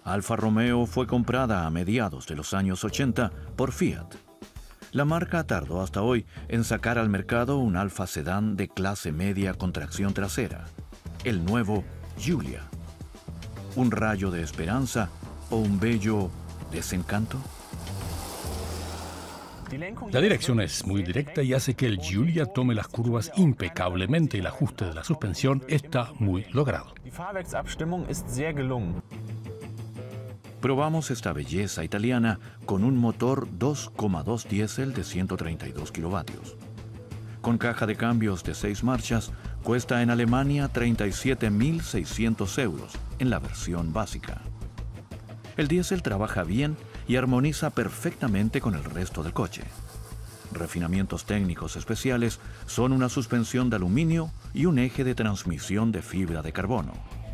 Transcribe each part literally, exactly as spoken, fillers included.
Alfa Romeo fue comprada a mediados de los años ochenta por Fiat. La marca tardó hasta hoy en sacar al mercado un Alfa sedán de clase media con tracción trasera, el nuevo Giulia. ¿Un rayo de esperanza o un bello desencanto? La dirección es muy directa y hace que el Giulia tome las curvas impecablemente. El ajuste de la suspensión está muy logrado. Probamos esta belleza italiana con un motor dos coma dos diésel de ciento treinta y dos kilovatios. Con caja de cambios de seis marchas, cuesta en Alemania treinta y siete mil seiscientos euros en la versión básica. El diésel trabaja bien y armoniza perfectamente con el resto del coche. Refinamientos técnicos especiales son una suspensión de aluminio y un eje de transmisión de fibra de carbono.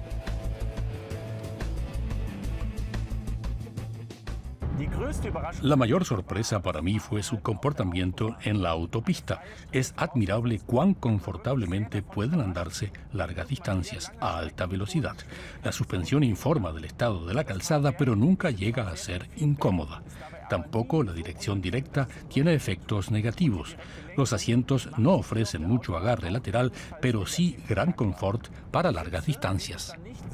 La mayor sorpresa para mí fue su comportamiento en la autopista. Es admirable cuán confortablemente pueden andarse largas distancias a alta velocidad. La suspensión informa del estado de la calzada, pero nunca llega a ser incómoda. Tampoco la dirección directa tiene efectos negativos. Los asientos no ofrecen mucho agarre lateral, pero sí gran confort para largas distancias.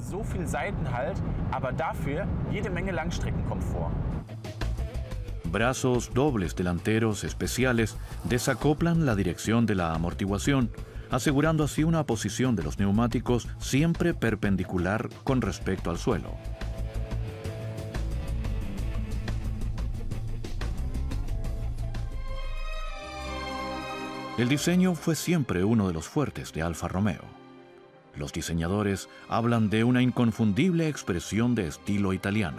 Brazos dobles delanteros especiales desacoplan la dirección de la amortiguación, asegurando así una posición de los neumáticos siempre perpendicular con respecto al suelo. El diseño fue siempre uno de los fuertes de Alfa Romeo. Los diseñadores hablan de una inconfundible expresión de estilo italiano.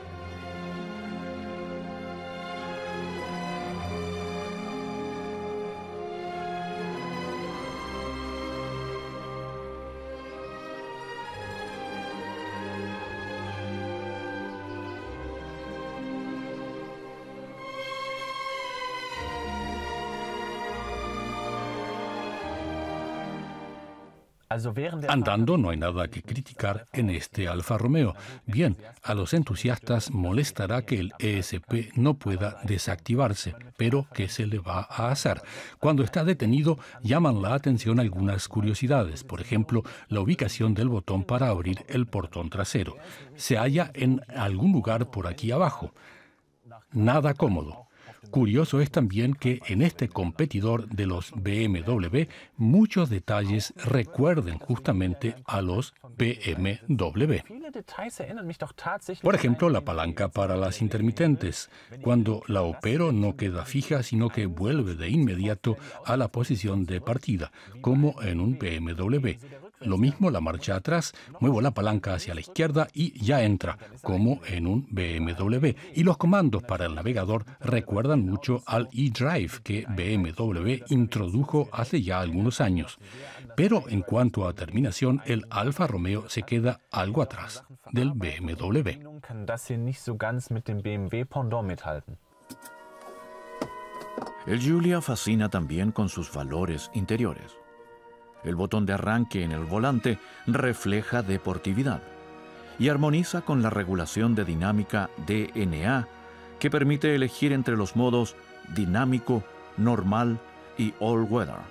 Andando no hay nada que criticar en este Alfa Romeo. Bien, a los entusiastas molestará que el E S P no pueda desactivarse, pero ¿qué se le va a hacer? Cuando está detenido, llaman la atención algunas curiosidades. Por ejemplo, la ubicación del botón para abrir el portón trasero. Se halla en algún lugar por aquí abajo. Nada cómodo. Curioso es también que en este competidor de los B M W muchos detalles recuerden justamente a los B M W. Por ejemplo, la palanca para las intermitentes. Cuando la opero no queda fija, sino que vuelve de inmediato a la posición de partida, como en un B M W. Lo mismo la marcha atrás, muevo la palanca hacia la izquierda y ya entra, como en un B M W. Y los comandos para el navegador recuerdan mucho al eDrive que B M W introdujo hace ya algunos años. Pero en cuanto a terminación, el Alfa Romeo se queda algo atrás del B M W. El Giulia fascina también con sus valores interiores. El botón de arranque en el volante refleja deportividad y armoniza con la regulación de dinámica D N A que permite elegir entre los modos dinámico, normal y all weather.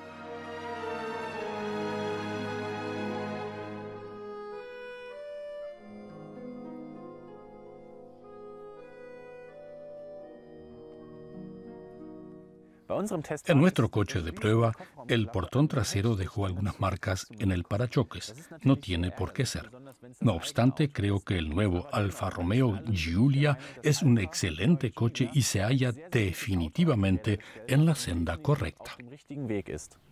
En nuestro coche de prueba, el portón trasero dejó algunas marcas en el parachoques. No tiene por qué ser. No obstante, creo que el nuevo Alfa Romeo Giulia es un excelente coche y se halla definitivamente en la senda correcta.